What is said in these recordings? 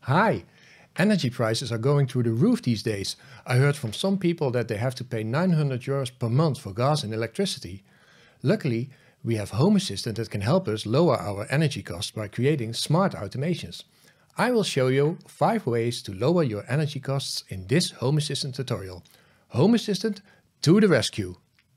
Hi! Energy prices are going through the roof these days. I heard from some people that they have to pay 900 euros per month for gas and electricity. Luckily, we have Home Assistant that can help us lower our energy costs by creating smart automations. I will show you 5 ways to lower your energy costs in this Home Assistant tutorial. Home Assistant to the rescue!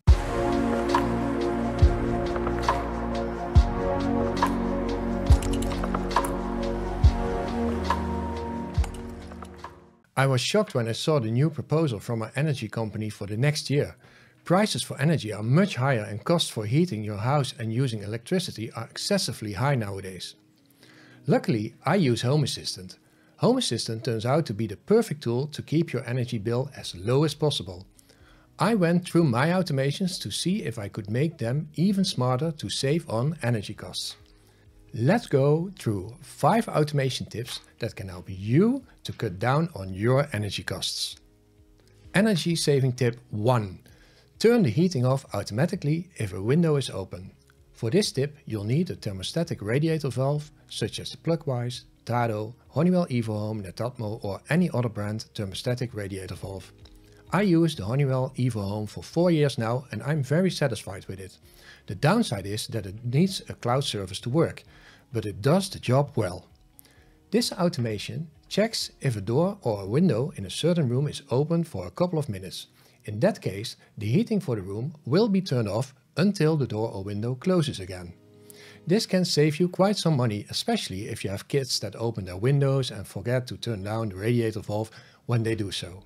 I was shocked when I saw the new proposal from our energy company for the next year. Prices for energy are much higher and costs for heating your house and using electricity are excessively high nowadays. Luckily, I use Home Assistant. Home Assistant turns out to be the perfect tool to keep your energy bill as low as possible. I went through my automations to see if I could make them even smarter to save on energy costs. Let's go through 5 automation tips that can help you to cut down on your energy costs. Energy saving tip 1. Turn the heating off automatically if a window is open. For this tip you'll need a thermostatic radiator valve such as the Plugwise, Tado, Honeywell EvoHome, Netatmo or any other brand thermostatic radiator valve. I use the Honeywell EvoHome for 4 years now and I'm very satisfied with it. The downside is that it needs a cloud service to work, but it does the job well. This automation checks if a door or a window in a certain room is open for a couple of minutes. In that case, the heating for the room will be turned off until the door or window closes again. This can save you quite some money, especially if you have kids that open their windows and forget to turn down the radiator valve when they do so.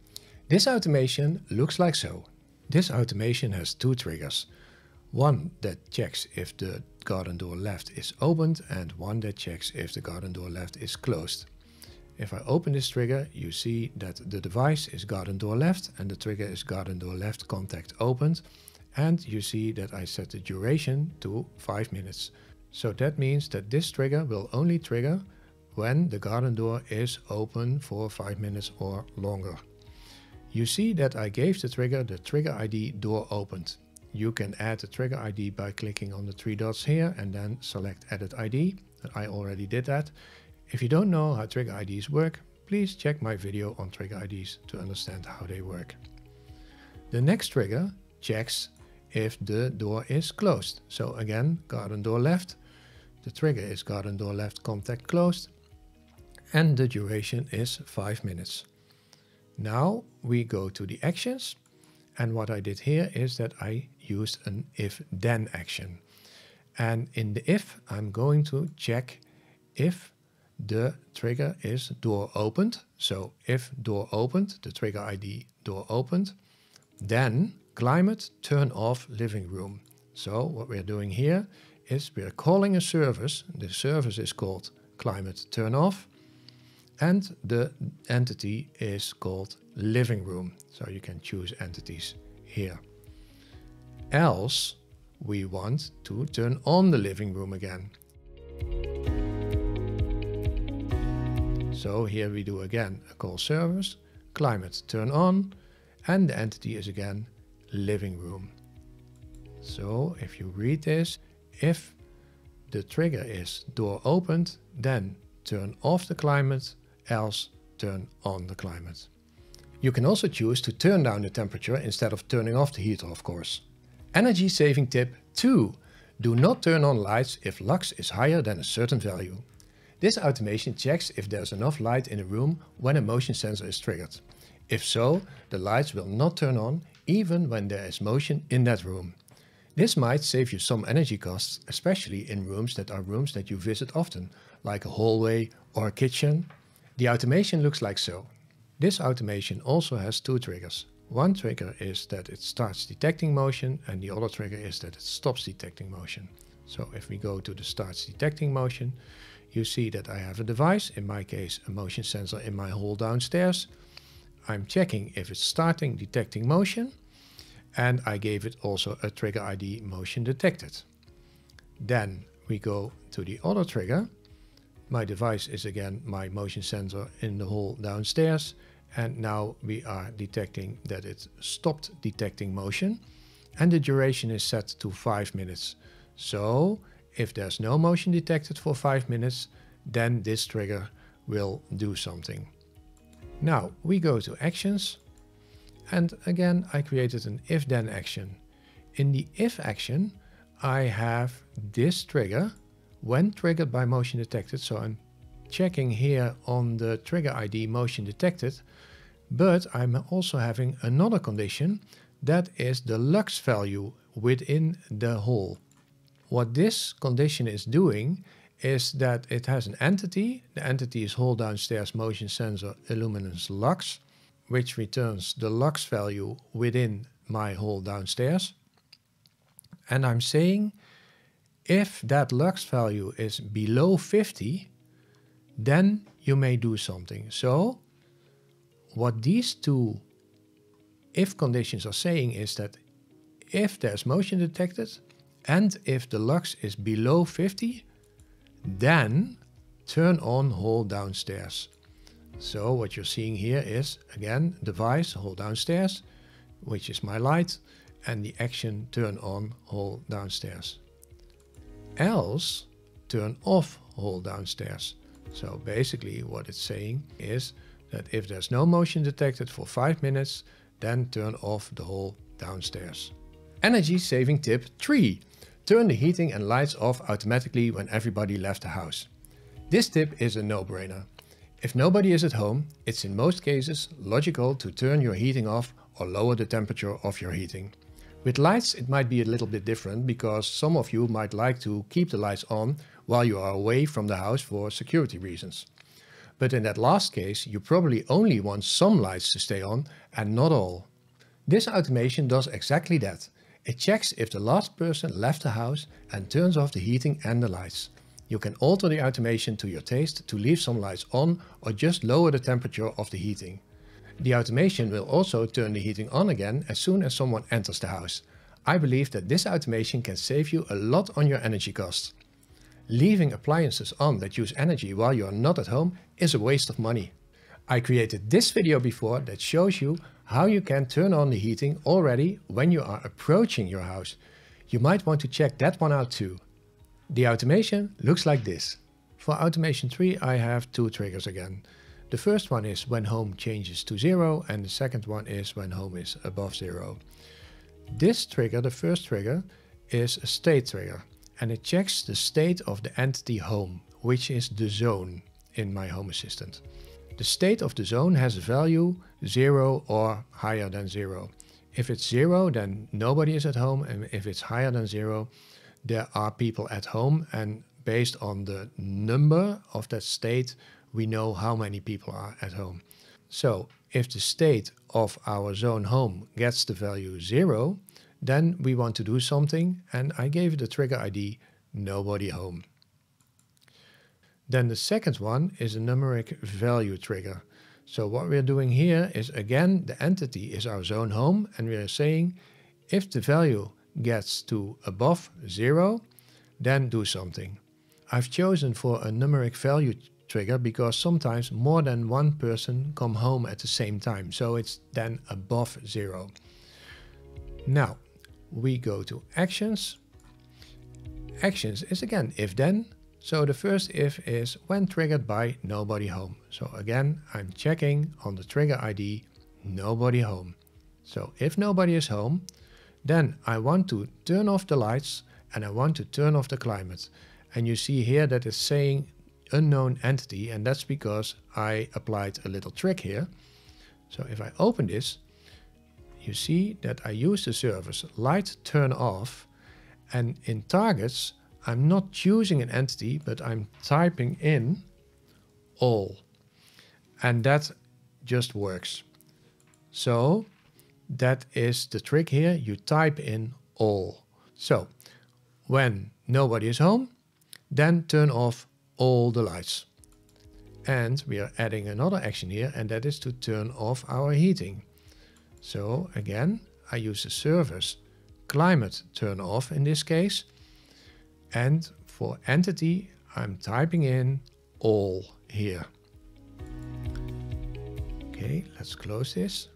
This automation looks like so. This automation has 2 triggers. One that checks if the garden door left is opened and one that checks if the garden door left is closed. If I open this trigger, you see that the device is garden door left and the trigger is garden door left contact opened, and you see that I set the duration to 5 minutes. So that means that this trigger will only trigger when the garden door is open for 5 minutes or longer. You see that I gave the trigger ID door opened. You can add the trigger ID by clicking on the 3 dots here and then select Edit ID. I already did that. If you don't know how trigger IDs work, please check my video on trigger IDs to understand how they work. The next trigger checks if the door is closed. So again, garden door left. The trigger is garden door left contact closed. And the duration is 5 minutes. Now we go to the actions. And what I did here is that I used an if-then action. And in the if, I'm going to check if the trigger is door opened. So if door opened, the trigger ID door opened, then climate turn off living room. So what we're doing here is we're calling a service. The service is called climate turn off. And the entity is called living room. So you can choose entities here. Else we want to turn on the living room again. So here we do again a call service, climate turn on, and the entity is again living room. So if you read this, if the trigger is door opened, then turn off the climate, else turn on the climate. You can also choose to turn down the temperature instead of turning off the heater, of course. Energy saving tip 2. Do not turn on lights if lux is higher than a certain value. This automation checks if there's enough light in a room when a motion sensor is triggered. If so, the lights will not turn on even when there is motion in that room. This might save you some energy costs, especially in rooms that you visit often, like a hallway or a kitchen. The automation looks like so. This automation also has 2 triggers. One trigger is that it starts detecting motion and the other trigger is that it stops detecting motion. So if we go to the starts detecting motion, you see that I have a device, in my case a motion sensor in my hall downstairs. I'm checking if it's starting detecting motion and I gave it also a trigger ID motion detected. Then we go to the other trigger. My device is again my motion sensor in the hall downstairs, and now we are detecting that it stopped detecting motion and the duration is set to 5 minutes. So if there's no motion detected for 5 minutes, then this trigger will do something. Now we go to actions, and again I created an if-then action. In the if action I have this trigger when triggered by motion detected, so I'm checking here on the trigger ID motion detected, but I'm also having another condition that is the lux value within the hole. What this condition is doing is that it has an entity. The entity is hole downstairs motion sensor illuminance lux, which returns the lux value within my hole downstairs. And I'm saying if that lux value is below 50, then you may do something. So what these two if conditions are saying is that if there's motion detected and if the lux is below 50, then turn on hole downstairs. So what you're seeing here is, again, device hole downstairs, which is my light, and the action turn on hole downstairs. Else turn off hole downstairs. So basically what it's saying is that if there's no motion detected for 5 minutes, then turn off the hole downstairs. Energy saving tip 3. Turn the heating and lights off automatically when everybody left the house. This tip is a no-brainer. If nobody is at home, it's in most cases logical to turn your heating off or lower the temperature of your heating. With lights it might be a little bit different because some of you might like to keep the lights on while you are away from the house for security reasons. But in that last case you probably only want some lights to stay on and not all. This automation does exactly that. It checks if the last person left the house and turns off the heating and the lights. You can alter the automation to your taste to leave some lights on or just lower the temperature of the heating. The automation will also turn the heating on again as soon as someone enters the house. I believe that this automation can save you a lot on your energy costs. Leaving appliances on that use energy while you are not at home is a waste of money. I created this video before that shows you how you can turn on the heating already when you are approaching your house. You might want to check that one out too. The automation looks like this. For automation 3 I have 2 triggers again. The first one is when home changes to 0 and the second one is when home is above 0. This trigger, the first trigger, is a state trigger and it checks the state of the entity home, which is the zone in my Home Assistant. The state of the zone has a value 0 or higher than 0. If it's 0 then nobody is at home, and if it's higher than 0 there are people at home, and based on the number of that state we know how many people are at home. So if the state of our zone home gets the value 0, then we want to do something, and I gave it a trigger ID nobody home. Then the second one is a numeric value trigger. So what we're doing here is, again, the entity is our zone home and we are saying if the value gets to above 0, then do something. I've chosen for a numeric value trigger because sometimes more than one person come home at the same time, so it's then above 0. Now we go to actions. Actions is again if then. So the first if is when triggered by nobody home. So again I'm checking on the trigger ID nobody home. So if nobody is home, then I want to turn off the lights and I want to turn off the climate. And you see here that it's saying unknown entity, and that's because I applied a little trick here. So if I open this, you see that I use the service light turn off, and in targets I'm not choosing an entity but I'm typing in all, and that just works. So that is the trick here, you type in all. So when nobody is home, then turn off all the lights. And we are adding another action here, and that is to turn off our heating. So again I use the service climate turn off in this case, and for entity I'm typing in all here. Okay, let's close this.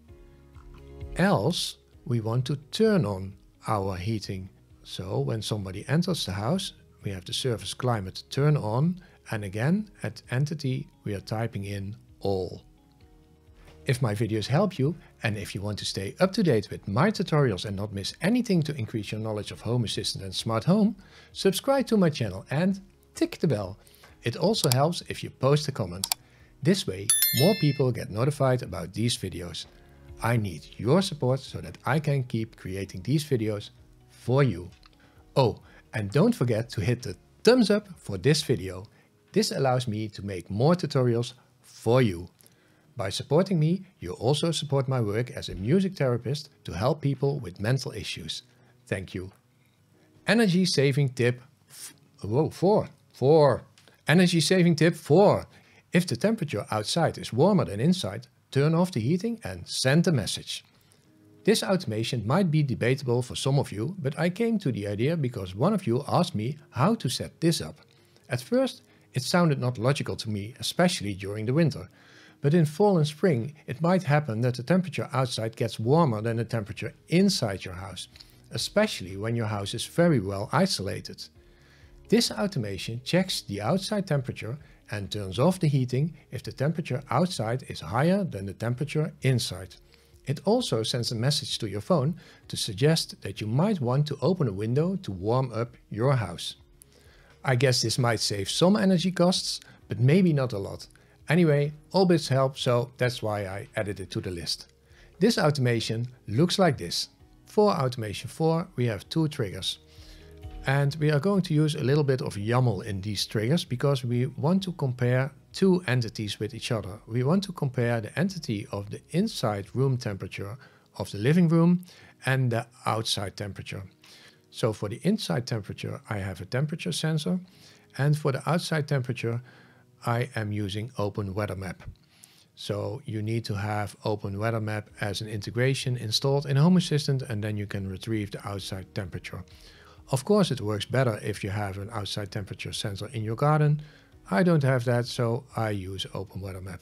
Else we want to turn on our heating. So when somebody enters the house we have the service climate turn on, And again, at entity, we are typing in all. If my videos help you, and if you want to stay up to date with my tutorials and not miss anything to increase your knowledge of Home Assistant and Smart Home, subscribe to my channel and tick the bell. It also helps if you post a comment. This way, more people get notified about these videos. I need your support so that I can keep creating these videos for you. Oh, and don't forget to hit the thumbs up for this video. This allows me to make more tutorials for you. By supporting me, you also support my work as a music therapist to help people with mental issues. Thank you. Energy saving tip 4. Energy saving tip 4. If the temperature outside is warmer than inside, turn off the heating and send a message. This automation might be debatable for some of you, but I came to the idea because one of you asked me how to set this up. At first, it sounded not logical to me, especially during the winter. But in fall and spring, it might happen that the temperature outside gets warmer than the temperature inside your house, especially when your house is very well isolated. This automation checks the outside temperature and turns off the heating if the temperature outside is higher than the temperature inside. It also sends a message to your phone to suggest that you might want to open a window to warm up your house. I guess this might save some energy costs, but maybe not a lot. Anyway, all bits help, so that's why I added it to the list. This automation looks like this. For automation 4, we have 2 triggers. And we are going to use a little bit of YAML in these triggers because we want to compare 2 entities with each other. We want to compare the entity of the inside room temperature of the living room and the outside temperature. So for the inside temperature, I have a temperature sensor, and for the outside temperature, I am using Open Weather Map. So you need to have Open Weather Map as an integration installed in Home Assistant, and then you can retrieve the outside temperature. Of course, it works better if you have an outside temperature sensor in your garden. I don't have that, so I use Open Weather Map.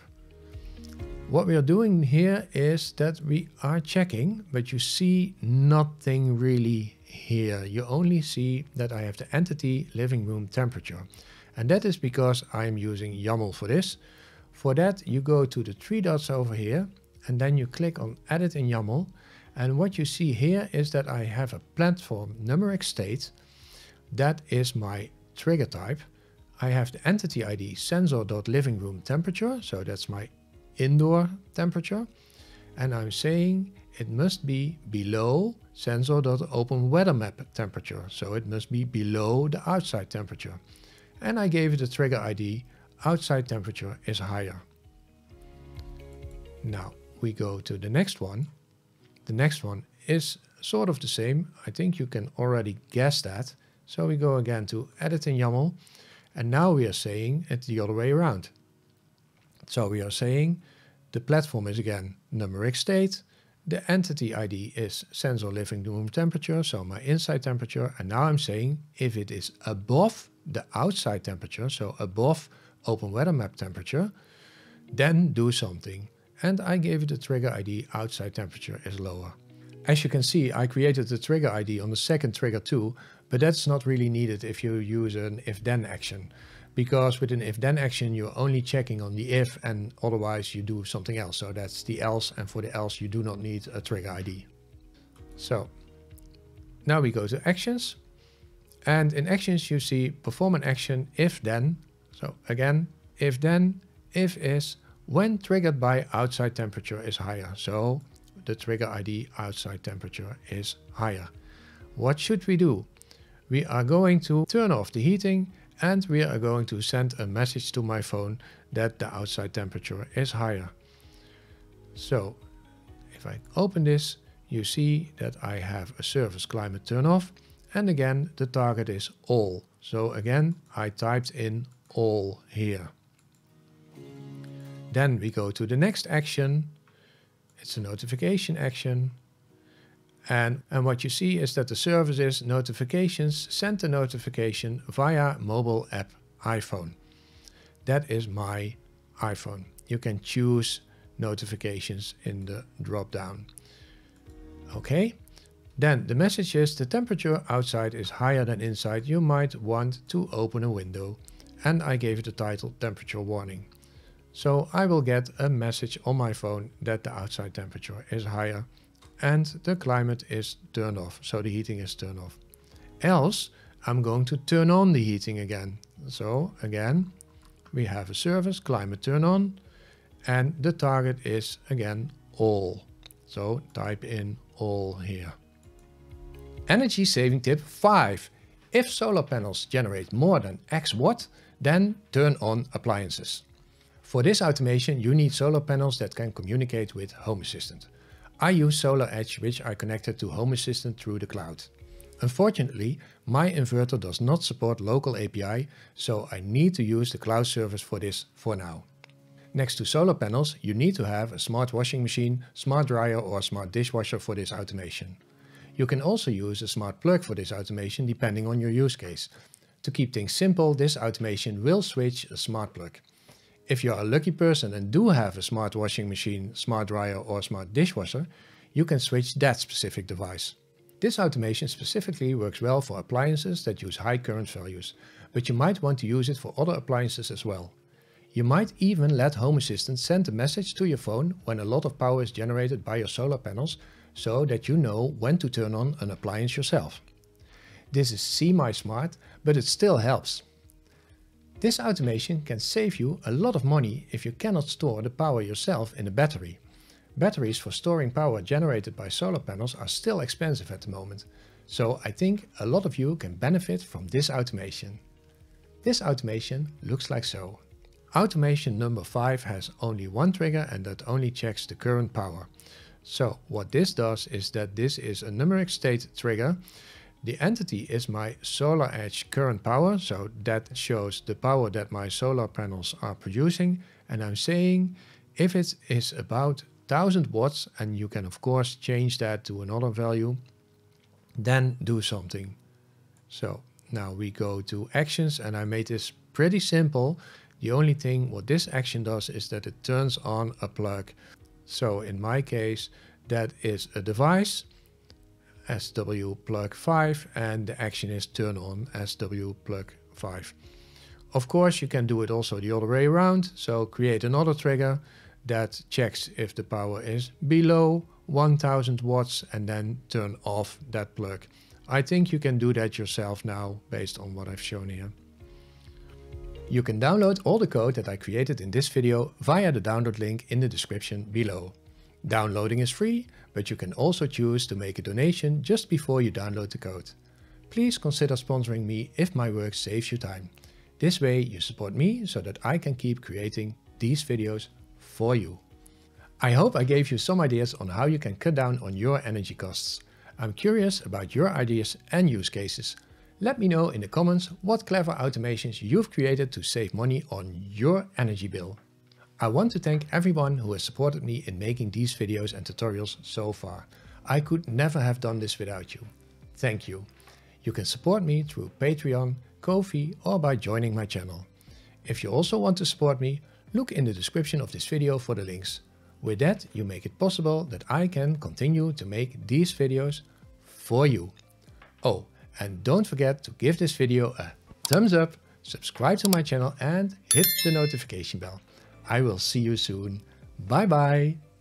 What we are doing here is that we are checking, but you see nothing really here. You only see that I have the entity living room temperature. And that is because I am using YAML for this. For that, you go to the 3 dots over here, and then you click on Edit in YAML. And what you see here is that I have a platform numeric state. That is my trigger type. I have the entity ID sensor.livingroomTemperature, so that's my indoor temperature. And I'm saying it must be below sensor.openweathermap temperature, so it must be below the outside temperature. And I gave it a trigger ID, outside temperature is higher. Now we go to the next one. The next one is sort of the same. I think you can already guess that. So we go again to Edit in YAML, and now we are saying it the other way around. So we are saying the platform is again numeric state, the entity ID is sensor living room temperature, so my inside temperature, and now I'm saying if it is above the outside temperature, so above Open Weather Map temperature, then do something. And I gave it a trigger ID, outside temperature is lower. As you can see, I created the trigger ID on the second trigger too, but that's not really needed if you use an if-then action. Because with an if-then action, you're only checking on the if, and otherwise you do something else. So that's the else, and for the else you do not need a trigger ID. So now we go to actions. And in actions you see perform an action if then. So again, if then, if is, when triggered by outside temperature is higher. So the trigger ID outside temperature is higher. What should we do? We are going to turn off the heating, and we are going to send a message to my phone that the outside temperature is higher. So if I open this, you see that I have a surface climate turn off, and again the target is all. So again I typed in all here. Then we go to the next action. It's a notification action. And what you see is that the service is notifications, send a notification via mobile app iPhone. That is my iPhone. You can choose notifications in the drop down. Okay. Then the message is the temperature outside is higher than inside. You might want to open a window. and I gave it the title temperature warning. So I will get a message on my phone that the outside temperature is higher and the climate is turned off, so the heating is turned off. Else I'm going to turn on the heating again. So again, we have a service, climate turn on, and the target is again all. So type in all here. Energy saving tip 5. If solar panels generate more than X watt, then turn on appliances. For this automation, you need solar panels that can communicate with Home Assistant. I use Solar Edge, which I connected to Home Assistant through the cloud. Unfortunately, my inverter does not support local API, so I need to use the cloud service for this for now. Next to solar panels, you need to have a smart washing machine, smart dryer or smart dishwasher for this automation. You can also use a smart plug for this automation depending on your use case. To keep things simple, this automation will switch a smart plug. If you are a lucky person and do have a smart washing machine, smart dryer or smart dishwasher, you can switch that specific device. This automation specifically works well for appliances that use high current values, but you might want to use it for other appliances as well. You might even let Home Assistant send a message to your phone when a lot of power is generated by your solar panels, so that you know when to turn on an appliance yourself. This is semi-smart, but it still helps. This automation can save you a lot of money if you cannot store the power yourself in a battery. Batteries for storing power generated by solar panels are still expensive at the moment, so I think a lot of you can benefit from this automation. This automation looks like so. Automation number 5 has only one trigger and that only checks the current power. So what this does is that this is a numeric state trigger. The entity is my Solar Edge current power, so that shows the power that my solar panels are producing, and I'm saying if it is about 1000 watts, and you can of course change that to another value, then do something. So now we go to actions, and I made this pretty simple. The only thing what this action does is that it turns on a plug. So in my case that is a device, SW plug 5, and the action is turn on SW plug 5. Of course you can do it also the other way around, so create another trigger that checks if the power is below 1000 watts and then turn off that plug. I think you can do that yourself now based on what I've shown here. You can download all the code that I created in this video via the download link in the description below. Downloading is free, but you can also choose to make a donation just before you download the code. Please consider sponsoring me if my work saves you time. This way you support me so that I can keep creating these videos for you. I hope I gave you some ideas on how you can cut down on your energy costs. I'm curious about your ideas and use cases. Let me know in the comments what clever automations you've created to save money on your energy bill. I want to thank everyone who has supported me in making these videos and tutorials so far. I could never have done this without you. Thank you. You can support me through Patreon, Ko-fi or by joining my channel. If you also want to support me, look in the description of this video for the links. With that, you make it possible that I can continue to make these videos for you. Oh, and don't forget to give this video a thumbs up, subscribe to my channel and hit the notification bell. I will see you soon. Bye bye.